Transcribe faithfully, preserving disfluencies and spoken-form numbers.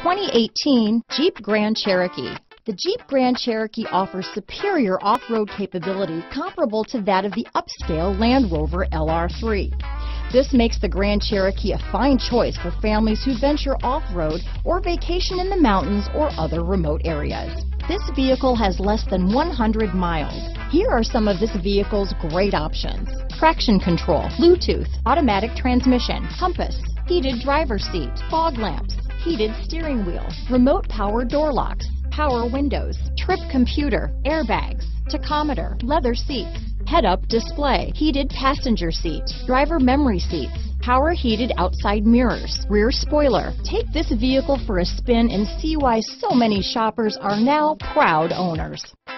twenty eighteen Jeep Grand Cherokee. The Jeep Grand Cherokee offers superior off-road capability comparable to that of the upscale Land Rover L R three. This makes the Grand Cherokee a fine choice for families who venture off-road or vacation in the mountains or other remote areas. This vehicle has less than one hundred miles. Here are some of this vehicle's great options: traction control, Bluetooth, automatic transmission, compass, heated driver's seat, fog lamps, heated steering wheel, remote power door locks, power windows, trip computer, airbags, tachometer, leather seats, head-up display, heated passenger seat, driver memory seats, power heated outside mirrors, rear spoiler. Take this vehicle for a spin and see why so many shoppers are now proud owners.